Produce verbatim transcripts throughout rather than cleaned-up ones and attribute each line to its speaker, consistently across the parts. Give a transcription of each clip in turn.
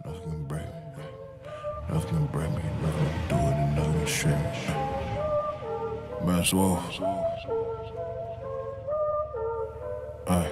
Speaker 1: Nothing can break me. Nothing can break me. Nothing can do it and nothing can shake me. Man, so Aye.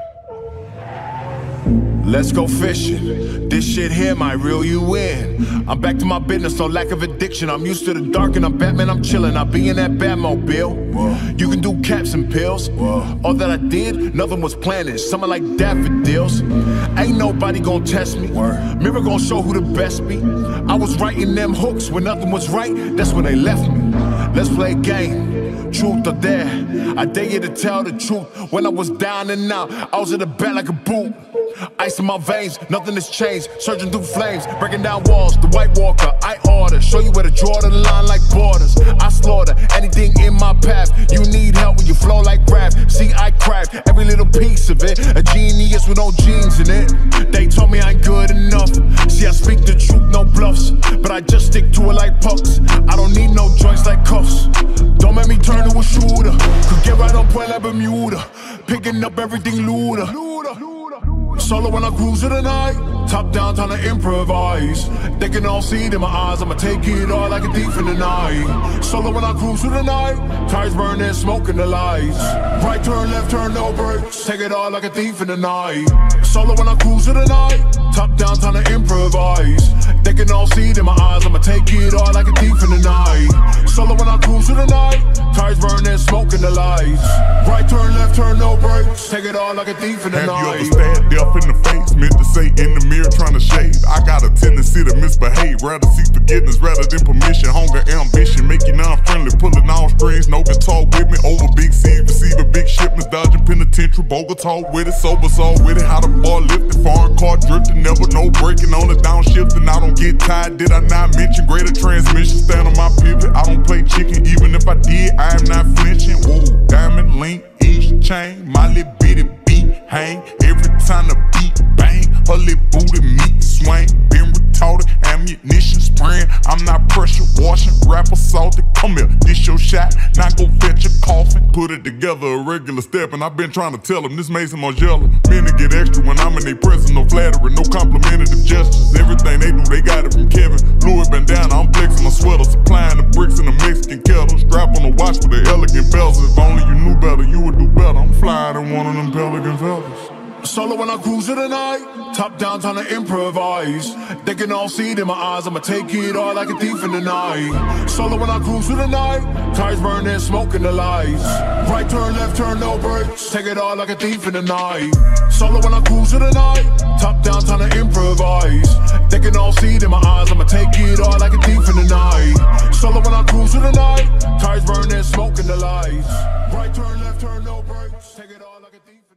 Speaker 1: Let's go fishing. This shit here might reel you in. I'm back to my business, no lack of addiction. I'm used to the dark and I'm Batman, I'm chillin'. I be in that Batmobile. Whoa. You can do caps and pills. Whoa. All that I did, nothing was planned. Something like daffodils. Ain't nobody gon' test me. Word. Mirror gon' show who the best be. I was writing them hooks when nothing was right. That's when they left me. Let's play a game. Truth or dare. I dare you to tell the truth. When I was down and out, I was in the back like a boot. Ice in my veins, nothing has changed. Surging through flames, breaking down walls. The White Walker, I order. Show you where to draw the line like borders. I slaughter anything in my path. You need help when you flow like rap. See, I craft every little piece of it. A genius with no genes in it. They told me I ain't good enough. See, I speak the truth, no bluffs. But I just stick to it like pucks. I don't need no joints like cuffs. Don't make me turn to a shooter. Could get right on point like Bermuda. Picking up everything looter. Solo when I cruise to the night. Top down, time to improvise. They can all see it in my eyes. I'ma take it all like a thief in the night. Solo when I cruise to the night. Tires burning, smoking the lights. Right turn, left turn, no brakes. Take it all like a thief in the night. Solo when I cruise to the night. Top down, time to improvise. They can all see it in my eyes. I'ma take it all like a thief in the night. Solo when I cruise to the night. Tires burning, smoking the lights. Right turn, left turn, no brakes. Take it all like a thief in the
Speaker 2: Have
Speaker 1: night.
Speaker 2: you ever stared death in the face? Meant to say in the mirror trying to shade. I got a tendency to misbehave. Rather seek forgiveness rather than permission. Hunger, ambition, make you non-friendly. Pulling all strings, no guitar with me. Over big seas, receiving big shipments. Dodging penitentiary, Bogota with it. Sober soul with it. How the bar lifting, foreign car drifting. Never no breaking on the downshifting. I don't get tired, did I not mention? Greater transmission, stand on my pivot. I don't play chicken, even if I did, I am not flinching. Whoa, diamond link, each chain. My little bitty beat hang. Every time the beat bang, her little booty meat swing. Been retarded, ammunition spraying. I'm not pressure washing, rapper salted. Come here, this your shot, now go fetch a coffin. Put it together, a regular step, and I've been trying to tell them this Mason Margiela. Men to get extra when I'm in their presence, no flattery, no complimentary gestures. Everything they do, they got it from Kevin. Louis bandana, I'm flexing my sweater, supplying the bricks in the Mexican kettle. Strap on the watch with the elegant bells. If only you knew better, you would do better. I'm flying in one of them pelican feathers. Solo when I cruise to the night. Top down, time to improvise. They can all see it in my eyes. I'ma take it all like a thief in the night. Solo when I cruise to the night. Tires burning, smoking the lights. Right turn, left turn, no brakes. Take it all like a thief in the night. Solo when I cruise to the night. Top down, time to improvise. They can all see it in my eyes. I'ma take it all like a thief in the night. Solo when I cruise to the night. Tires burning, smoking the lights. Right turn, left turn, no brakes. Take it all like a thief.